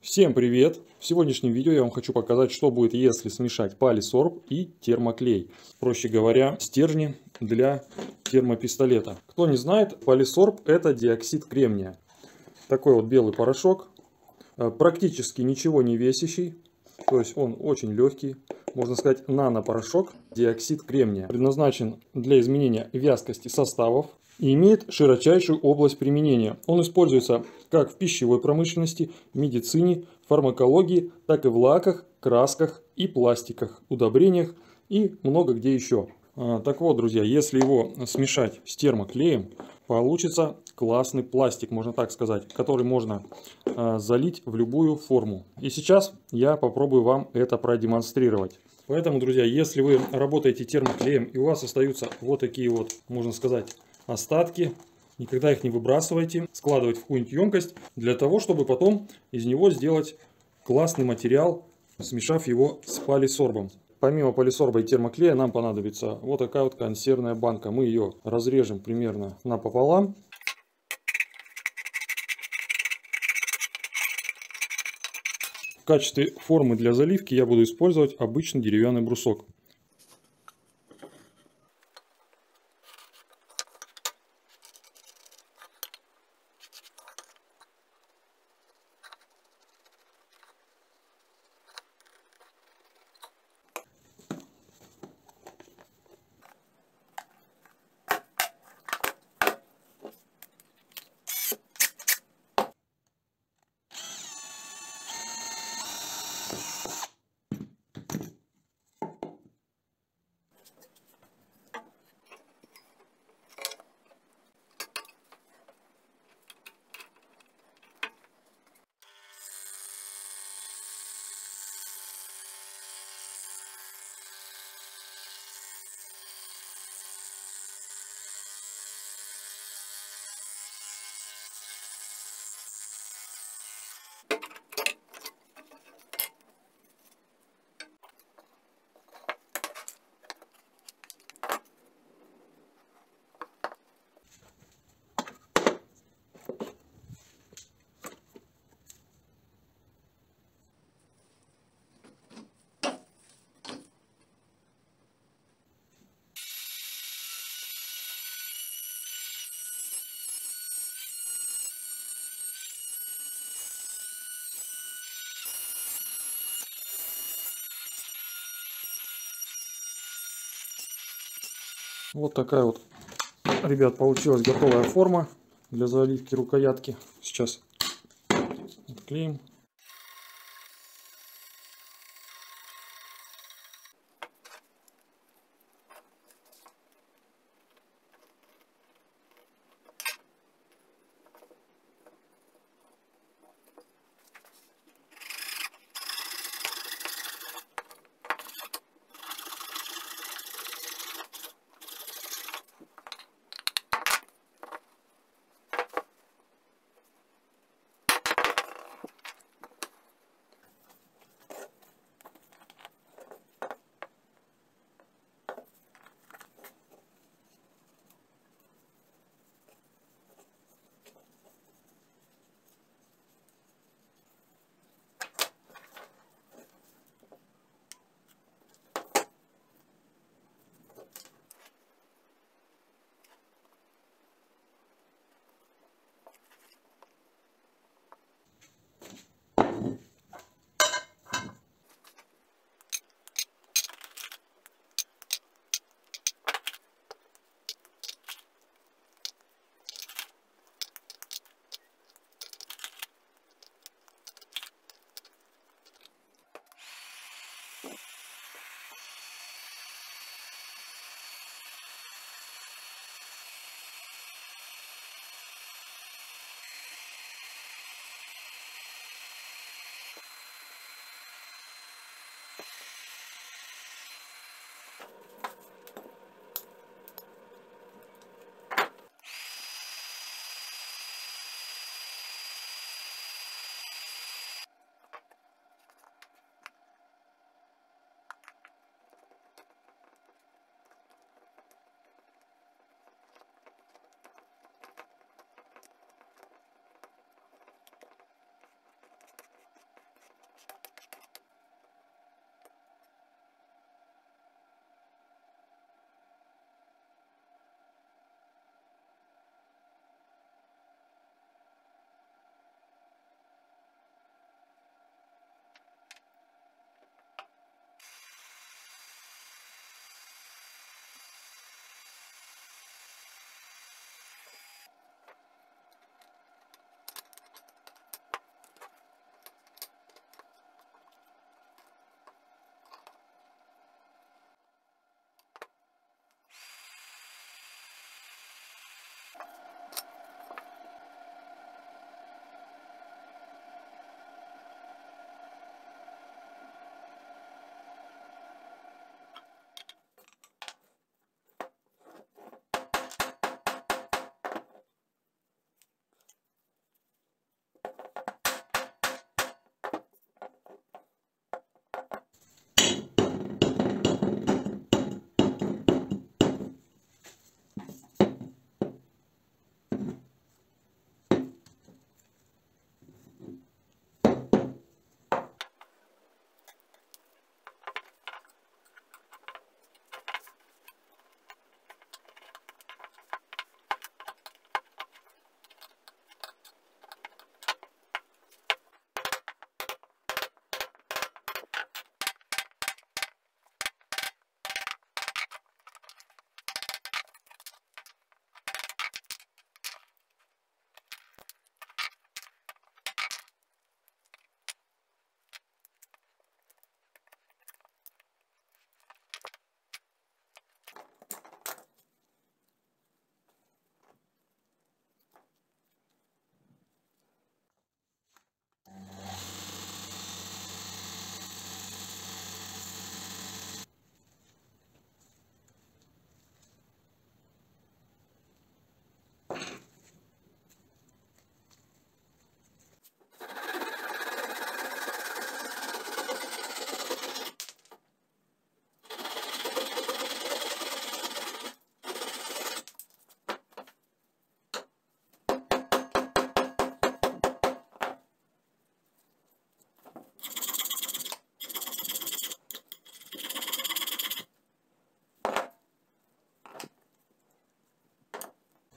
Всем привет! В сегодняшнем видео я вам хочу показать, что будет, если смешать полисорб и термоклей. Проще говоря, стержни для термопистолета. Кто не знает, полисорб — это диоксид кремния. Такой вот белый порошок, практически ничего не весящий, то есть он очень легкий. Можно сказать, нанопорошок. Диоксид кремния предназначен для изменения вязкости составов и имеет широчайшую область применения. Он используется как в пищевой промышленности, медицине, фармакологии, так и в лаках, красках и пластиках, удобрениях и много где еще. Так вот, друзья, если его смешать с термоклеем, получится классный пластик, можно так сказать, который можно залить в любую форму. И сейчас я попробую вам это продемонстрировать. Поэтому, друзья, если вы работаете термоклеем и у вас остаются вот такие вот, можно сказать, остатки, никогда их не выбрасывайте, складывать в какую-нибудь емкость, для того, чтобы потом из него сделать классный материал, смешав его с полисорбом. Помимо полисорба и термоклея нам понадобится вот такая вот консервная банка. Мы ее разрежем примерно напополам. В качестве формы для заливки я буду использовать обычный деревянный брусок. Вот такая вот, ребят, получилась готовая форма для заливки рукоятки. Сейчас отклеим.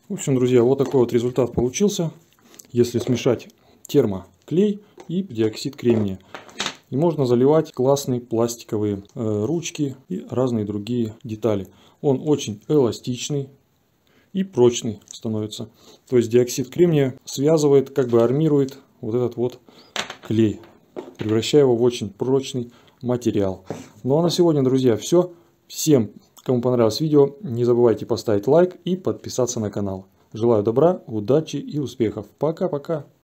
В общем, друзья, вот такой вот результат получился, если смешать термоклей и диоксид кремния. И можно заливать классные пластиковые ручки и разные другие детали. Он очень эластичный и прочный становится. То есть диоксид кремния связывает, как бы армирует вот этот вот клей, превращая его в очень прочный материал. Ну а на сегодня, друзья, все. Всем, кому понравилось видео, не забывайте поставить лайк и подписаться на канал. Желаю добра, удачи и успехов. Пока-пока.